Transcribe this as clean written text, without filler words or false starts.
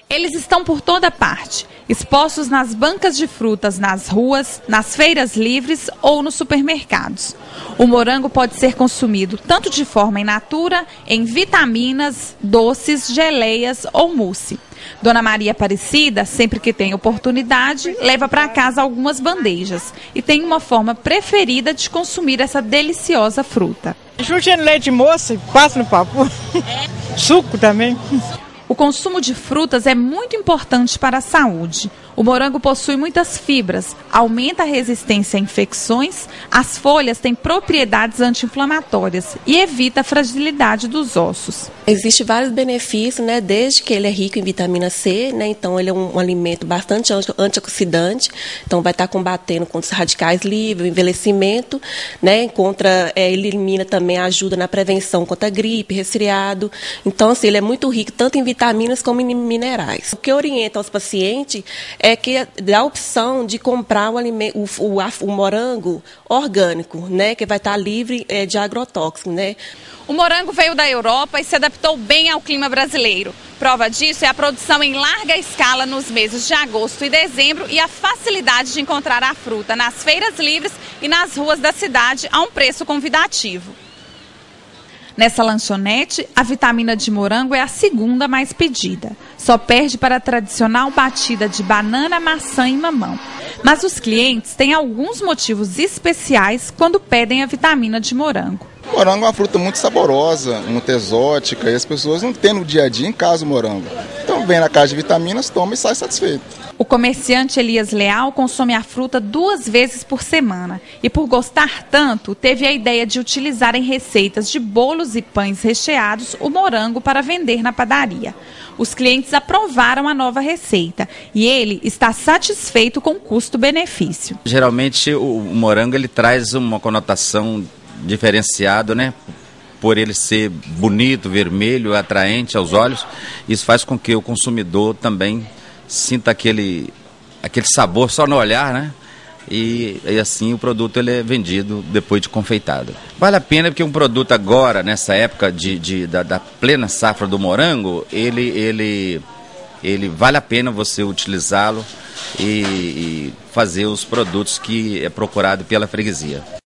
Eles estão por toda parte, expostos nas bancas de frutas, nas ruas, nas feiras livres ou nos supermercados. O morango pode ser consumido tanto de forma in natura, em vitaminas, doces, geleias ou mousse. Dona Maria Aparecida, sempre que tem oportunidade, leva para casa algumas bandejas e tem uma forma preferida de consumir essa deliciosa fruta. Chute no leite moça, passa no papo. Suco também. O consumo de frutas é muito importante para a saúde. O morango possui muitas fibras, aumenta a resistência a infecções, as folhas têm propriedades anti-inflamatórias e evita a fragilidade dos ossos. Existem vários benefícios, né? Desde que ele é rico em vitamina C, né? Então ele é um alimento bastante antioxidante, então vai estar combatendo contra os radicais livres, o envelhecimento, né? Ele elimina também, ajuda na prevenção contra gripe, resfriado. Então, assim, ele é muito rico tanto em vitaminas como em minerais. O que orienta aos pacientes é que dá a opção de comprar o morango orgânico, né, que vai estar livre de agrotóxicos, né. O morango veio da Europa e se adaptou bem ao clima brasileiro. Prova disso é a produção em larga escala nos meses de agosto e dezembro e a facilidade de encontrar a fruta nas feiras livres e nas ruas da cidade a um preço convidativo. Nessa lanchonete, a vitamina de morango é a segunda mais pedida. Só perde para a tradicional batida de banana, maçã e mamão. Mas os clientes têm alguns motivos especiais quando pedem a vitamina de morango. O morango é uma fruta muito saborosa, muito exótica, e as pessoas não têm no dia a dia em casa o morango. Então vem na casa de vitaminas, toma e sai satisfeito. O comerciante Elias Leal consome a fruta 2 vezes por semana e, por gostar tanto, teve a ideia de utilizar em receitas de bolos e pães recheados o morango para vender na padaria. Os clientes aprovaram a nova receita e ele está satisfeito com o custo-benefício. Geralmente o morango ele traz uma conotação diferenciada, né? Por ele ser bonito, vermelho, atraente aos olhos, isso faz com que o consumidor também sinta aquele sabor só no olhar, né? E assim o produto ele é vendido depois de confeitado. Vale a pena porque um produto agora, nessa época da plena safra do morango, ele vale a pena você utilizá-lo e fazer os produtos que é procurado pela freguesia.